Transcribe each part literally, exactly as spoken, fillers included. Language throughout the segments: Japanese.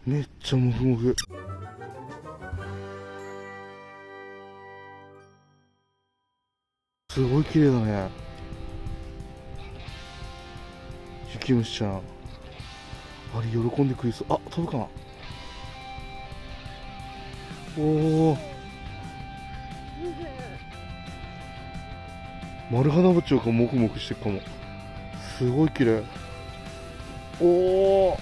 めっちゃモフモフ。すごい綺麗だね。雪虫ちゃん、あれ喜んでくれそう。あ、飛ぶかな。おお、丸花バチョウがモフモフしてるかも。すごい綺麗。おお、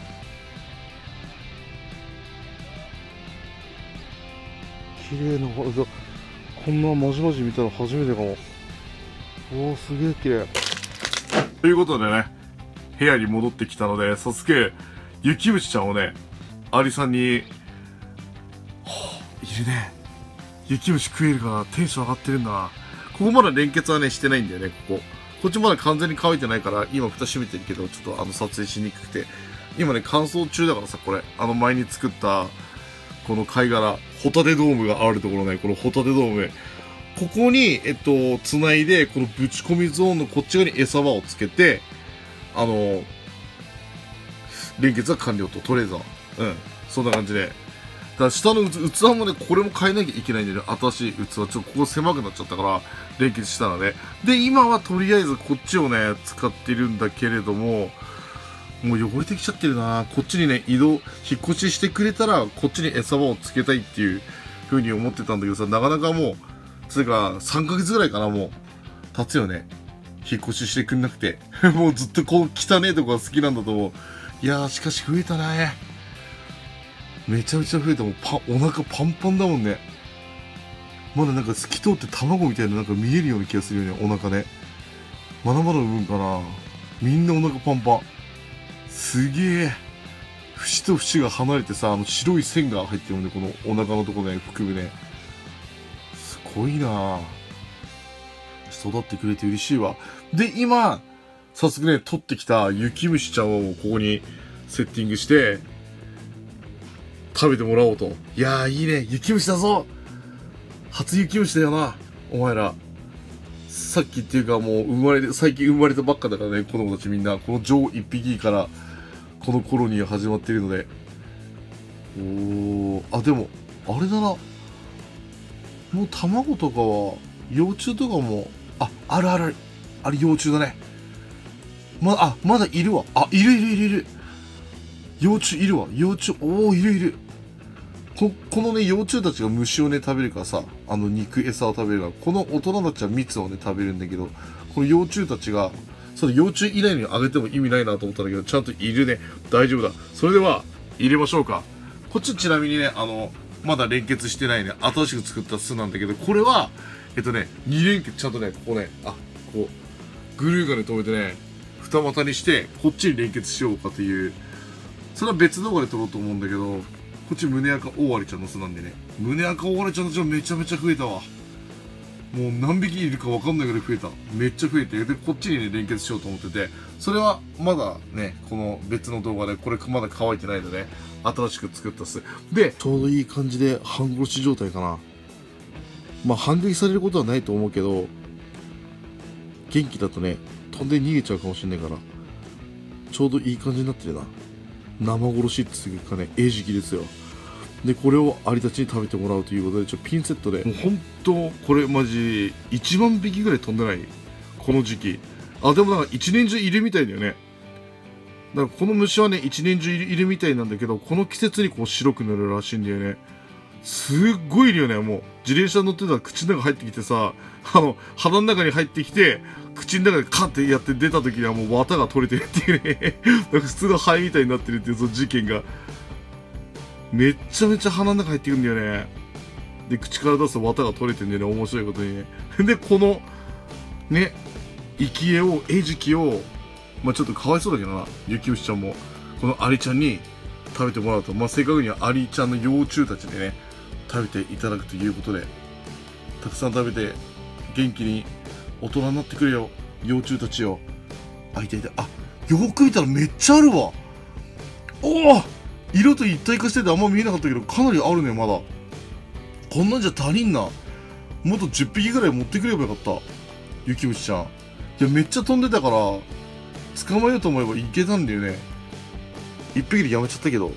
綺麗な。こんなまじまじ見たの初めてかも。おお、すげえ綺麗。ということでね、部屋に戻ってきたので、早速雪虫ちゃんをね、アリさんに、はあ、いるね。雪虫食えるからテンション上がってるんだな。ここまだ連結はねしてないんだよね。こここっちまだ完全に乾いてないから、今蓋閉めてるけど、ちょっとあの撮影しにくくて、今ね乾燥中だからさ、これあの前に作ったこの貝殻ホタテドームがあるところね、このホタテドーム、ここにえっと繋いで、このぶち込みゾーンのこっち側に餌場をつけて、あの連結は完了と、とりあえずはうんそんな感じで。だから下の器もね、これも変えなきゃいけないんだよね。新しい器。ちょっとここ狭くなっちゃったから、連結したらね。で、今はとりあえずこっちをね、使ってるんだけれども、もう汚れてきちゃってるな。こっちにね、移動、引っ越ししてくれたら、こっちに餌場をつけたいっていう風に思ってたんだけどさ、なかなかもう、つうか、さんかげつぐらいかな、もう、経つよね。引っ越ししてくんなくて。もうずっとこう、汚ねえとこが好きなんだと思う。いやー、しかし増えたね。めちゃめちゃ増えた。もうパお腹パンパンだもんね。まだなんか透き通って卵みたいななんか見えるような気がするよね、お腹ね。まだまだ産むんかな。みんなお腹パンパン。すげえ。節と節が離れてさ、あの白い線が入ってるんで、このお腹のとこね、含むね。すごいなぁ。育ってくれて嬉しいわ。で、今、早速ね、取ってきた雪虫ちゃんをここにセッティングして、食べてもらおうと。いやー、いいね。雪虫だぞ。初雪虫だよな。お前ら。さっきっていうかもう生まれて、最近生まれたばっかだからね、子供たちみんな。この女王一匹から、この頃に始まっているので。おー、あ、でも、あれだな。もう卵とかは、幼虫とかも、あ、あるあるある。あれ幼虫だね。ま、あ、まだいるわ。あ、いるいるいるいる。幼虫いるわ。幼虫、おー、いるいる。ここのね、幼虫たちが虫をね、食べるからさ、あの肉餌を食べるから、この大人たちは蜜をね、食べるんだけど、この幼虫たちが、その幼虫以外にあげても意味ないなと思ったんだけど、ちゃんといるね。大丈夫だ。それでは、入れましょうか。こっちちなみにね、あの、まだ連結してないね、新しく作った巣なんだけど、これは、えっとね、に連結、ちゃんとね、ここね、あ、こう、グルーガンで止めてね、二股にして、こっちに連結しようかという、それは別動画で撮ろうと思うんだけど、こっち胸赤大割ちゃんの巣なんでね。胸赤大割ちゃんの巣めちゃめちゃ増えたわ。もう何匹いるか分かんないぐらい増えた。めっちゃ増えて。で、こっちにね、連結しようと思ってて、それはまだね、この別の動画で、これまだ乾いてないので、新しく作った巣。で、ちょうどいい感じで半殺し状態かな。まあ、反撃されることはないと思うけど、元気だとね、飛んで逃げちゃうかもしれないから、ちょうどいい感じになってるな。生殺しっていうかね、餌食ですよ。で、これをアリたちに食べてもらうということで、ちょピンセットで、もうほんと、これマジ、いちまんびきぐらい飛んでないこの時期。あ、でもなんか一年中いるみたいだよね。だからこの虫はね、一年中いるいるみたいなんだけど、この季節にこう白くなるらしいんだよね。すっごいいるよね、もう。自転車乗ってたら口の中入ってきてさ、あの、鼻の中に入ってきて、口の中でカッてやって出た時にはもう綿が取れてるっていうね。なんか普通の肺みたいになってるっていうその事件が。めっちゃめちゃ鼻の中入ってくんだよね。で、口から出すと綿が取れてんだよね、面白いことにね。で、この、ね、生き餌を、餌食を、まあちょっとかわいそうだけどな、雪虫ちゃんも、このアリちゃんに食べてもらうと、まあ正確にはアリちゃんの幼虫たちでね、食べていただくということで、たくさん食べて、元気に大人になってくれよ、幼虫たちよ。あ、いたいた。あ、よく見たらめっちゃあるわ。おお、色と一体化しててあんま見えなかったけど、かなりあるね、まだ。こんなんじゃ足りんな。もっとじゅっぴきぐらい持ってくればよかった。雪虫ちゃん。いや、めっちゃ飛んでたから、捕まえようと思えばいけたんだよね。一匹でやめちゃったけど。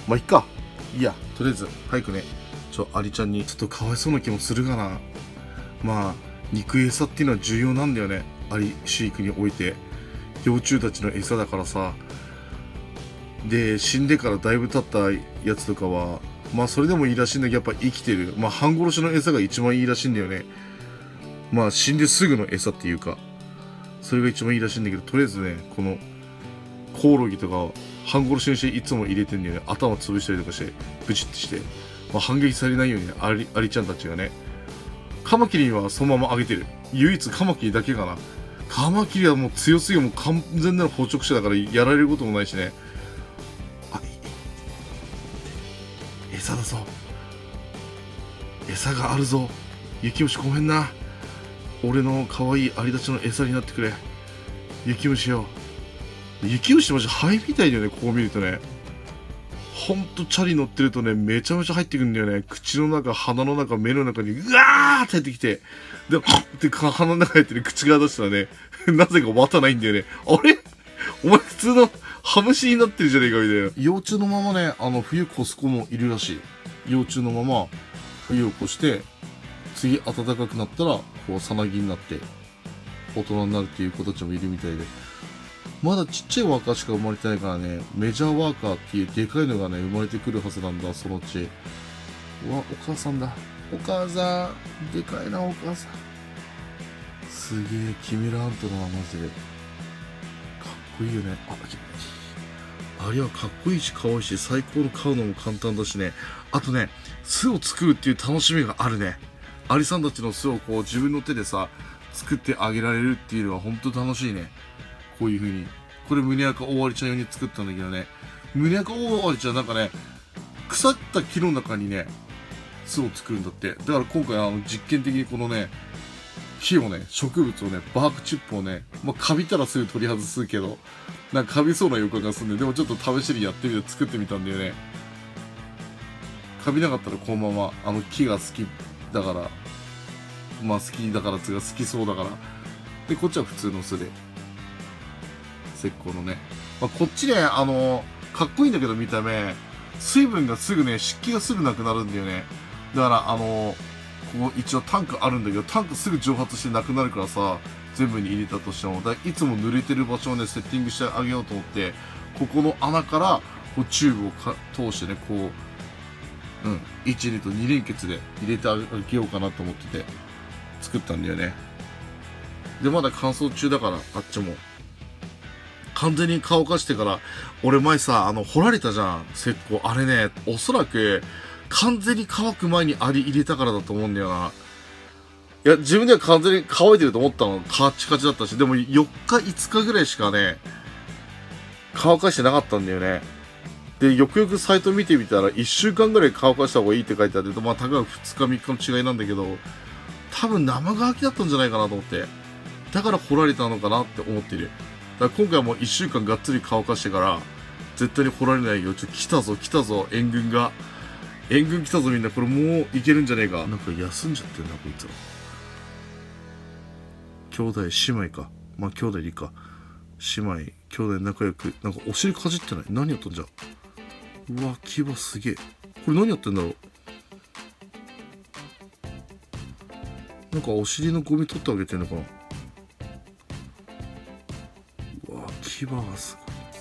まあいっか。いいや、とりあえず早くね、ちょアリちゃんにちょっとかわいそうな気もするがな。まあ肉餌っていうのは重要なんだよね、アリ飼育において。幼虫たちの餌だからさ。で死んでからだいぶ経ったやつとかはまあそれでもいいらしいんだけど、やっぱ生きてる、まあ半殺しの餌が一番いいらしいんだよね。まあ死んですぐの餌っていうか、それが一番いいらしいんだけど、とりあえずね、このコオロギとか半殺しにしていつも入れてんだよね。頭潰したりとかしてブチってして、まあ、反撃されないようにね、アリアリちゃんたちがね。カマキリはそのままあげてる。唯一カマキリだけかな。カマキリはもう強すぎる、もう完全なる捕食者だからやられることもないしね。あ、餌だぞ。餌があるぞ。雪虫ごめんな。俺の可愛いアリたちの餌になってくれ。雪虫よ。雪虫マジ灰みたいだよね、こう見るとね。ほんとチャリ乗ってるとね、めちゃめちゃ入ってくるんだよね。口の中、鼻の中、目の中にうわーって入ってきて、で、はっって鼻の中入ってる口側出したらね、なぜか綿ないんだよね。あれお前普通のハムシになってるじゃねえかみたいな。幼虫のままね、あの、冬越す子もいるらしい。幼虫のまま冬を越して、次暖かくなったら、こう、さなぎになって、大人になるっていう子たちもいるみたいで。まだちっちゃいワーカーしか生まれてないからね、メジャーワーカーっていうでかいのがね、生まれてくるはずなんだ、そのうち。うわ、お母さんだ。お母さん。でかいな、お母さん。すげえ、キメラアントだな、マジで。かっこいいよね。あ、あれはかっこいいし、可愛いし、最高の飼うのも簡単だしね。あとね、巣を作るっていう楽しみがあるね。アリさんたちの巣をこう、自分の手でさ、作ってあげられるっていうのは本当楽しいね。こういう風に。これ、胸赤大アリちゃん用に作ったんだけどね。胸赤大アリちゃんなんかね、腐った木の中にね、巣を作るんだって。だから今回あの実験的にこのね、木をね、植物をね、バークチップをね、まあ、カビたらすぐ取り外すけど、なんかカビそうな予感がするんで、でもちょっと試しにやってみて作ってみたんだよね。カビなかったらこのまま、あの木が好きだから、まあ好きだからつが好きそうだから。で、こっちは普通の巣で。石膏のね。まあ、こっちね、あの、かっこいいんだけど見た目、水分がすぐね、湿気がすぐなくなるんだよね。だから、あの、ここ一応タンクあるんだけど、タンクすぐ蒸発してなくなるからさ、全部に入れたとしても、だいつも濡れてる場所をね、セッティングしてあげようと思って、ここの穴から、こう、チューブをか通してね、こう、うん、いち、にとに連結で入れてあげようかなと思ってて、作ったんだよね。で、まだ乾燥中だから、あっちも。完全に乾かしてから、俺前さ、あの、掘られたじゃん、石膏。あれね、おそらく、完全に乾く前にアリ入れたからだと思うんだよな。いや、自分では完全に乾いてると思ったの。カチカチだったし。でもよっか、いつかぐらいしかね、乾かしてなかったんだよね。で、よくよくサイト見てみたら、いっしゅうかんぐらい乾かした方がいいって書いてあって、まあ、たかがふつかみっかの違いなんだけど、多分生乾きだったんじゃないかなと思って。だから掘られたのかなって思ってる。だから今回はもういっしゅうかんがっつり乾かしてから、絶対に掘られないよ。ちょ、来たぞ、来たぞ、援軍が。援軍来たぞみんな。これもういけるんじゃねえか。なんか休んじゃってんな、こいつら。兄弟、姉妹か。まあ、兄弟でいいか。姉妹、兄弟仲良く。なんかお尻かじってない？何やったんじゃ。うわ、牙すげえ。これ何やってんだろう。なんかお尻のゴミ取ってあげてんのかな。うわ、牙がす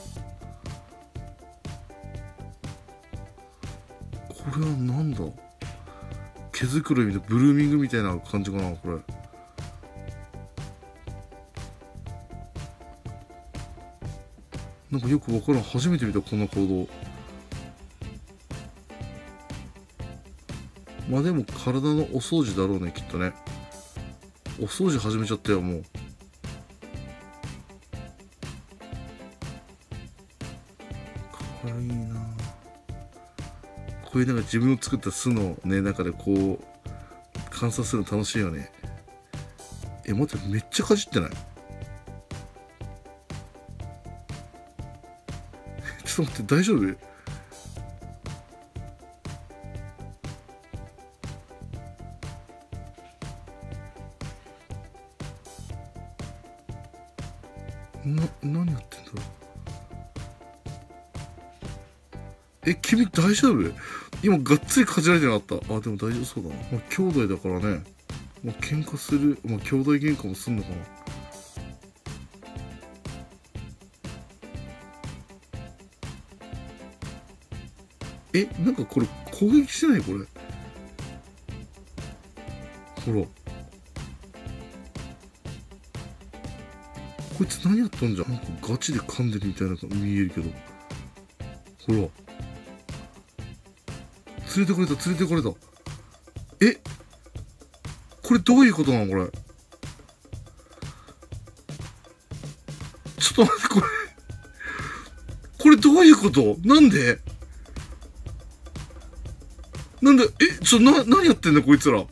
ごい。これはなんだ。毛づくろいみたいな、ブルーミングみたいな感じかな、これ。なんかよくわからん。初めて見た、こんな行動。まあでも体のお掃除だろうね、きっとね。お掃除始めちゃったよ、もう。かわいいな。こういうなんか自分の作った巣のね、中でこう、観察するの楽しいよね。え、待って、めっちゃかじってない？ちょっと待って、大丈夫？な、何やってんだろえ、君大丈夫？今がっつりかじられてなかった。あ、でも大丈夫そうだな。まあ、兄弟だからね。まあ、喧嘩する。まあ、兄弟喧嘩もすんのかな。え、なんかこれ攻撃してないこれ。ほら。こいつ何やったんじゃん。なんかガチで噛んでるみたいなのが見えるけど。ほら。連れてこれた、連れてこれた。え、これどういうことなのこれ。ちょっと待って、これ。これどういうこと？なんで？なんで、え、ちょ、な、何やってんだこいつら。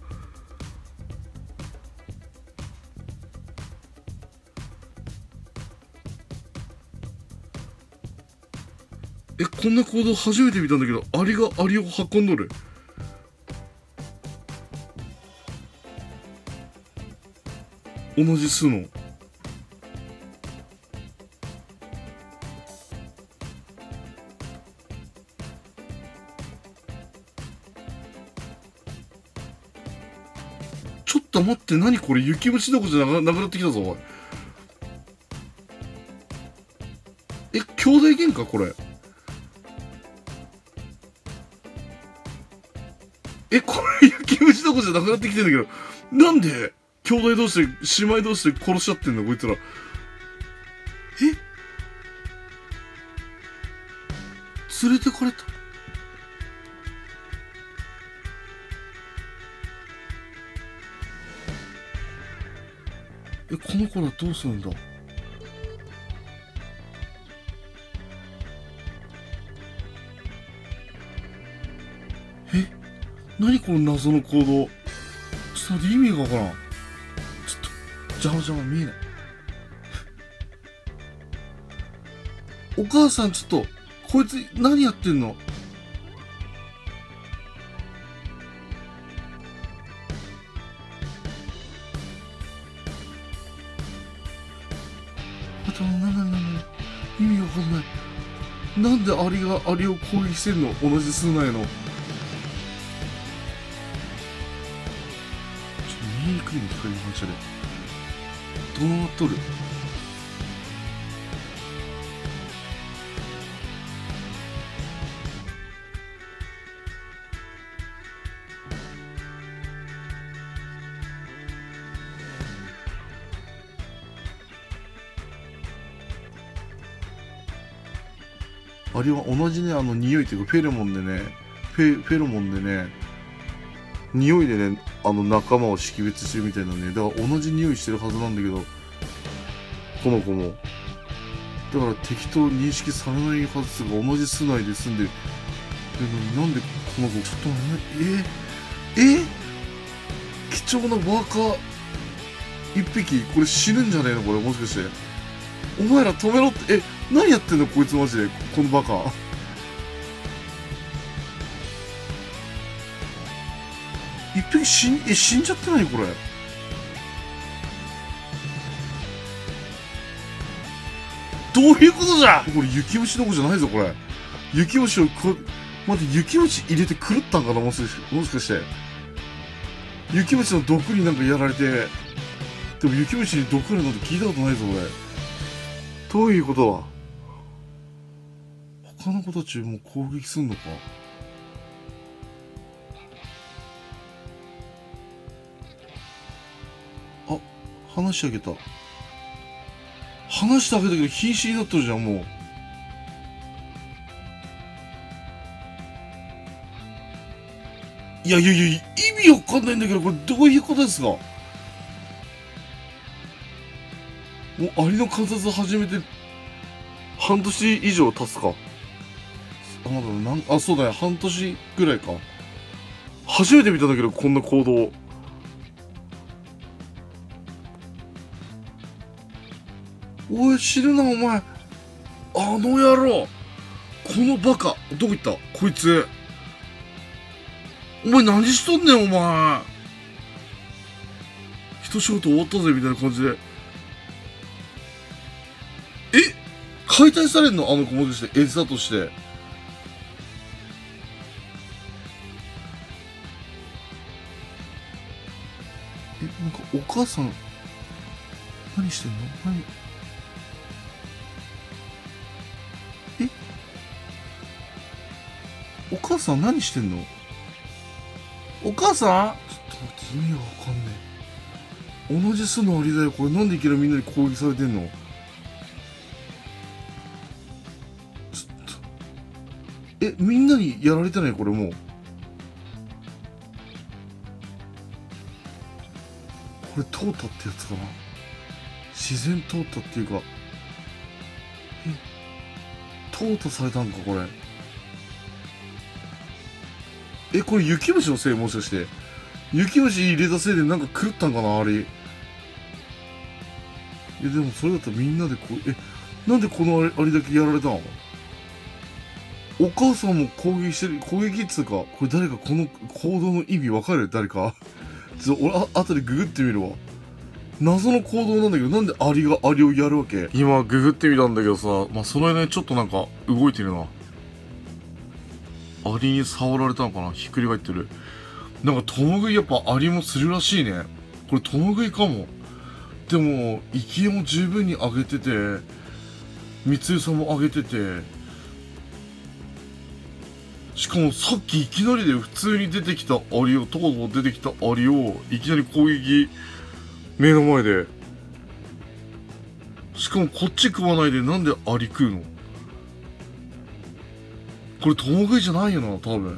え、こんな行動初めて見たんだけど、アリがアリを運んどる。同じ巣の。ちょっと待って、何これ、雪虫どこじゃなくなってきたぞ、おい。え、兄弟喧嘩これ。え、これ、雪虫どこじゃなくなってきてんだけど、なんで、兄弟同士で、姉妹同士で殺しちゃってんの、こいつら。え？連れてかれた。え、この子らどうするんだ。え、何この謎の行動。ちょっと待って、意味がわからん。ちょっと、邪魔邪魔見えない。お母さん、ちょっと、こいつ何やってんの？あと、な、な、な、な、意味わかんない。なんでアリがアリを攻撃してんの？同じ巣内の。ちょっと見えにくいの、光の反射で。どうなっとる？あれは同じね、あの匂いっていうかフェロモンでね、フェ、フェロモンでね、匂いでね、あの仲間を識別してるみたいなね、だから同じ匂いしてるはずなんだけど、この子も。だから敵と認識されないはずが同じ巣内で住んでる。で、なんでこの子、ちょっとね、ええ貴重なワーカー一匹、これ死ぬんじゃねえのこれ、もしかして。お前ら止めろって、え、何やってんのこいつマジで、このバカ。一匹死ん、え、死んじゃってないこれ。どういうことじゃ。これ雪虫どこじゃないぞこれ。雪虫をこ、待って、雪虫入れて狂ったんかな、もしかして。もしかして。雪虫の毒になんかやられて。でも雪虫に毒あるなんて聞いたことないぞ俺。どういうことだ。他の子たちも攻撃すんのか。あ、話してあげた。話してあげたけど瀕死になってるじゃん、もう。いやいやいや、意味わかんないんだけど、これどういうことですか？もうアリの観察始めて半年以上経つか。あ、まだなん、あ、そうだね、半年ぐらいか。初めて見たんだけど、こんな行動。おい、死ぬな、お前。あの野郎。このバカ。どこ行ったこいつ。お前何しとんねん、お前。一仕事終わったぜ、みたいな感じで。え解体されんのあの子もしかして餌として。 母さん、何してんの？何？え？お母さん何してんの？お母さん？ちょっと待って、意味がわかんねえ。同じ巣のアリだよ。これなんでいきなりみんなに攻撃されてんの？ちょっと。え、みんなにやられてない？これもう。これ淘汰ってやつかな？自然淘汰っていうか、え、淘汰されたんかこれ。え、これ雪虫のせい？もしかして。雪虫入れたせいでなんか狂ったんかなあれ。え、でもそれだったらみんなでこう、え、なんでこのあれ、あれだけやられたの？お母さんも攻撃してる、攻撃っつうか、これ誰かこの行動の意味わかる？誰かちょっと俺、あ、後でググってみるわ。謎の行動なんだけど、なんでアリがアリをやるわけ？今ググってみたんだけどさ、まあ、その間にちょっとなんか動いてるな。アリに触られたのかな？ひっくり返ってる。なんか共食いやっぱアリもするらしいね。これ共食いかも。でも、生きも十分に上げてて、密輸さも上げてて、しかもさっきいきなりで普通に出てきたアリを、とことこ出てきたアリを、いきなり攻撃、目の前で。しかもこっち食わないでなんでアリ食うの？これ共食いじゃないよな、多分。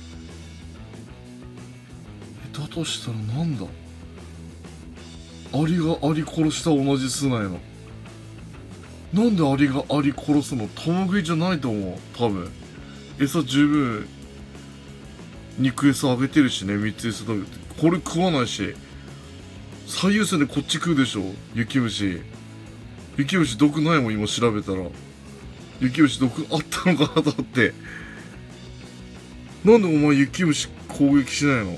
え、だとしたらなんだ？アリがアリ殺した同じ巣内の。なんでアリがアリ殺すの？共食いじゃないと思う、多分。餌十分、肉餌あげてるしね、密餌食べて。これ食わないし。最優先でこっち食うでしょ、雪虫。雪虫毒ないもん、今調べたら。雪虫毒あったのかなと思って。なんでお前雪虫攻撃しないの？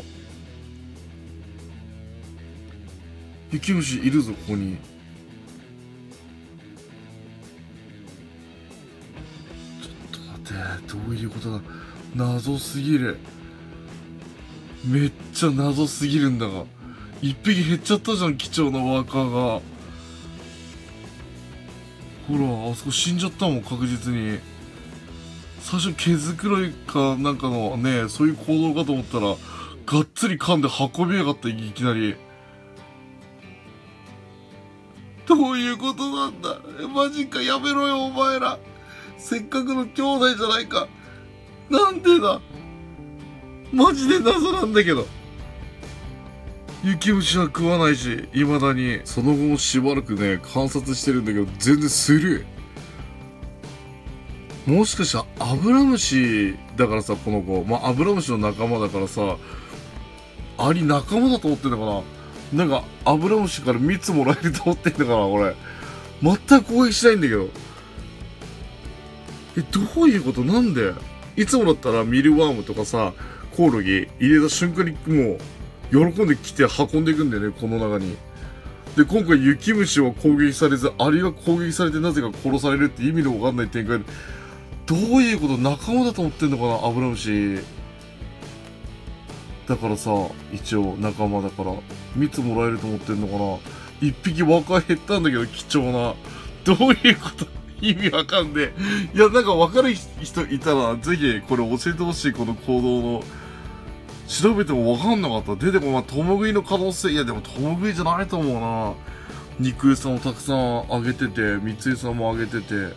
雪虫いるぞ、ここに。ちょっと待って、どういうことだ。謎すぎる。めっちゃ謎すぎるんだが。一匹減っちゃったじゃん、貴重なワーカーが。ほら、あそこ死んじゃったもん、確実に。最初毛づくろいかなんかのね、そういう行動かと思ったら、がっつり噛んで運びやがった、いきなり。どういうことなんだ？マジか、やめろよ、お前ら。せっかくの兄弟じゃないか。なんでだ？マジで謎なんだけど。雪虫は食わないし、未だに。その後もしばらくね、観察してるんだけど、全然スルー。もしかしたらアブラムシだからさ、この子。まあ、アブラムシの仲間だからさ、アリ仲間だと思ってんのかな？なんか、アブラムシから蜜もらえると思ってんのかな俺。全く攻撃しないんだけど。え、どういうこと？なんで？いつもだったらミルワームとかさ、コオロギ入れた瞬間にもう、喜んで来て運んでいくんだよね、この中に。で、今回雪虫は攻撃されず、アリが攻撃されてなぜか殺されるって意味のわかんない展開で、どういうこと？仲間だと思ってんのかな、アブラムシ。だからさ、一応仲間だから、蜜もらえると思ってんのかな。一匹若い減ったんだけど、貴重な。どういうこと？意味わかんねえ。いや、なんかわかる人いたら、ぜひこれ教えてほしい、この行動の。調べてもわかんなかった。出てこない。共食いの可能性。いや、でも共食いじゃないと思うな。肉餌もたくさんあげてて、蜜餌もあげてて。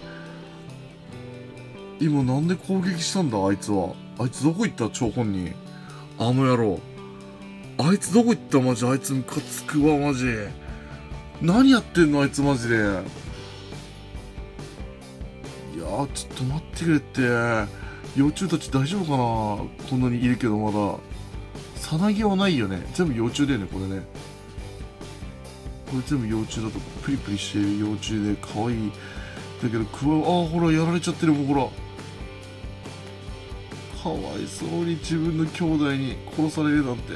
今なんで攻撃したんだ、あいつは。あいつどこ行った？張本人。あの野郎。あいつどこ行った？マジ。あいつムカつくわ、マジ。何やってんの、あいつマジで。いやー、ちょっと待ってくれって。幼虫たち大丈夫かな？こんなにいるけどまだ。さなぎはないよね。全部幼虫だよね、これね。これ全部幼虫だとプリプリしてる幼虫で可愛い。だけど、クワ、ああ、ほら、やられちゃってるもん、ほら。かわいそうに自分の兄弟に殺されるなんて。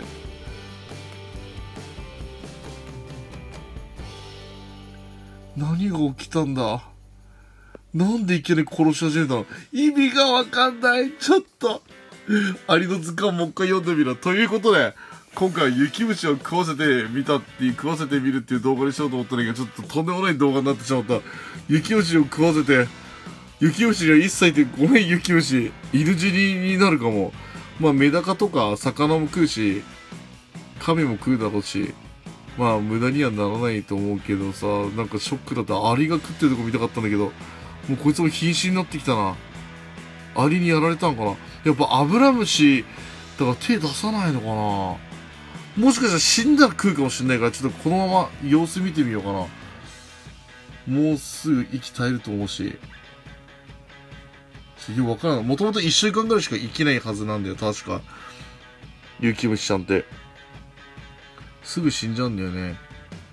何が起きたんだ？なんでいきなり殺し始めたの？意味がわかんない。ちょっと。アリの図鑑もう一回読んでみろ。ということで、 今回雪虫を食わせてみたっていう、食わせてみるっていう動画にしようと思ったんだけど、ちょっととんでもない動画になってしまった。雪虫を食わせて、雪虫には一切でごめん雪虫、犬死にになるかも。まあメダカとか魚も食うし、亀も食うだろうし、まあ無駄にはならないと思うけどさ、なんかショックだった。アリが食ってるとこ見たかったんだけど、もうこいつも瀕死になってきたな。アリにやられたんかな。やっぱアブラムシ、だから手出さないのかな。もしかしたら死んだら食うかもしれないから、ちょっとこのまま様子見てみようかな。もうすぐ息絶えると思うし。よくわからない。もともといっしゅうかんぐらいしか生きないはずなんだよ、確か。雪虫ちゃんって。すぐ死んじゃうんだよね。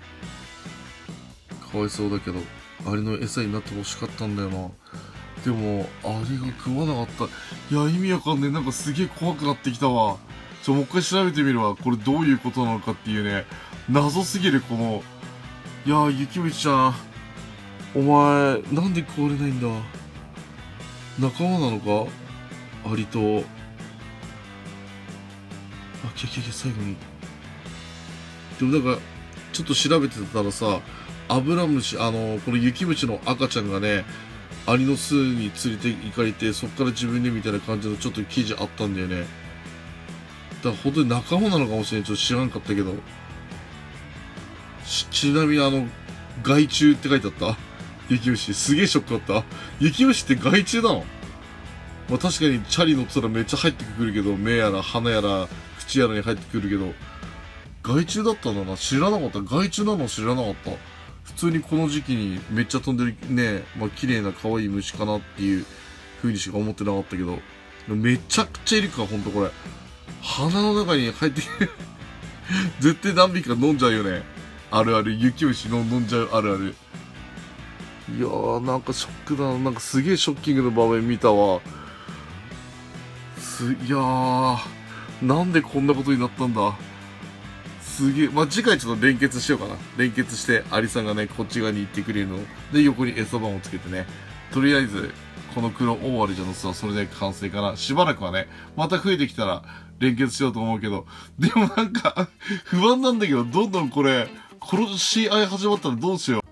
かわいそうだけど、アリの餌になってほしかったんだよな。でも、アリが食わなかった。いや、意味わかんねえ。なんかすげえ怖くなってきたわ。ちょ、もう一回調べてみるわ。これどういうことなのかっていうね。謎すぎる、この。いやー、雪虫ちゃん。お前、なんで食われないんだ。仲間なのかアリと。あ、キャキャキャ、最後に。でもなんか、ちょっと調べてたらさ、アブラムシ、あの、この雪虫の赤ちゃんがね、アリの巣に連れて行かれて、そっから自分でみたいな感じのちょっと記事あったんだよね。だから本当に仲間なのかもしれない。ちょっと知らんかったけど。ち、ちなみにあの、害虫って書いてあった。雪虫。すげえショックだった。雪虫って害虫なの？まあ確かにチャリ乗ってたらめっちゃ入ってくるけど、目やら鼻やら口やらに入ってくるけど、害虫だったんだな。知らなかった。害虫なの知らなかった。普通にこの時期にめっちゃ飛んでるね、まあ綺麗な可愛い虫かなっていう風にしか思ってなかったけど、めちゃくちゃいるか、ほんとこれ。鼻の中に入って絶対何匹か飲んじゃうよね。あるある。雪虫の飲んじゃうあるある。いやー、なんかショックだな。なんかすげえショッキングな場面見たわ。す、いやー、なんでこんなことになったんだ。すげえ。まあ、次回ちょっと連結しようかな。連結して、アリさんがね、こっち側に行ってくれるの。で、横に餌番をつけてね。とりあえず、この黒大アリじゃのさ、それで完成かな。しばらくはね、また増えてきたら連結しようと思うけど。でもなんか、不安なんだけど、どんどんこれ、殺し合い始まったらどうしよう。